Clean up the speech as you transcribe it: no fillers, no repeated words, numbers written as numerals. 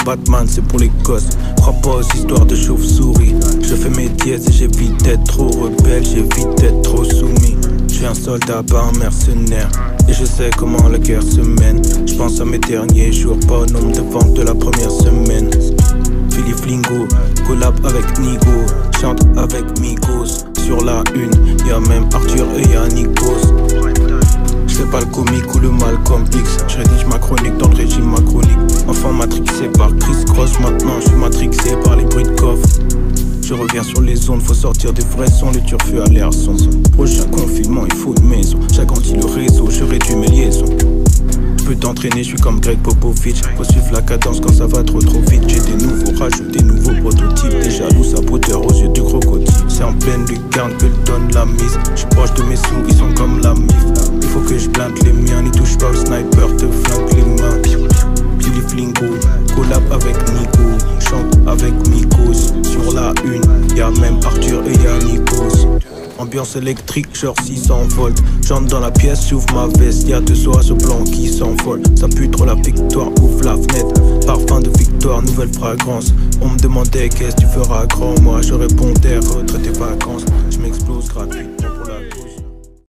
Batman c'est pour les gosses. Crois pas aux histoires de chauve-souris. Je fais mes dièses et j'évite d'être trop rebelle, j'évite d'être trop soumis. Je suis un soldat, pas un mercenaire, et je sais comment la guerre se mène. Je pense à mes derniers jours, pas au nombre de ventes de la première semaine. Philippe Flingo, collab avec Nigo, chante avec Migos. Sur la une, y'a même Arthur et y'a Nikos. J'fais pas le comique ou le Malcolm X. J'rédige ma chronique dans le régime macronique. Enfant matrixé par Chris Cross, maintenant j'suis matrixé par les bruits de coffre. Je reviens sur les ondes, faut sortir des vrais sons, le turfu à l'air son. Prochain confinement, il faut une maison. J'agrandis le réseau, je réduis mes liaisons. Peux t'entraîner, je suis comme Greg Popovich. Faut suivre la cadence quand ça va trop vite. J'ai des nouveaux rages, des nouveaux prototypes. Des jaloux saboteurs aux yeux du crocodile. C'est en pleine lucarne que je donne la mise. Je suis proche de mes sous, ils sont comme la mif. Il faut que je blinde les miens, n'y touche pas au sniper, te flingue les mains. Philippe Flingo, collab avec Nico, chante avec Migos. Sur la une, y'a même Arthur et y'a Nikos. Ambiance électrique, genre 600 volts. J'entre dans la pièce, j'ouvre ma veste. Y'a deux oiseaux blancs qui s'envolent. Ça pue trop la victoire, ouvre la fenêtre. Parfum de victoire, nouvelle fragrance. On me demandait qu'est-ce que tu feras grand. Moi je répondais, retraite tes vacances. Je m'explose gratuitement pour la cause.